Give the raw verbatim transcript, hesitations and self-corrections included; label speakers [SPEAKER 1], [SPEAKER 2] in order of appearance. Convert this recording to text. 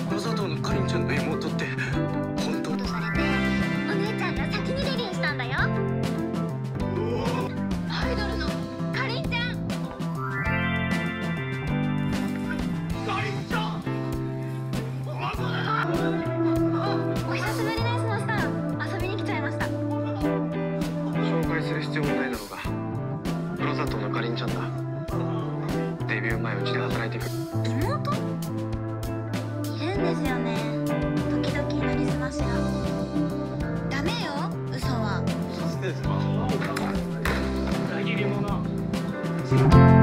[SPEAKER 1] 黒砂糖のかりんちゃんの妹って本当？
[SPEAKER 2] とされて、お姉ちゃんが先にデビューしたんだよ。アイドルのかりんちゃん。
[SPEAKER 1] かりんちゃん。
[SPEAKER 2] お久しぶりです、マスター。遊びに来ちゃいました。
[SPEAKER 1] 紹介する必要もないだろうが、黒砂糖のかりんちゃんだ。デビュー前うちで働いていく。
[SPEAKER 2] 妹？いるんですよね。時々なりすましが。ダメよ、嘘は。
[SPEAKER 1] さすがですか。裏切り者。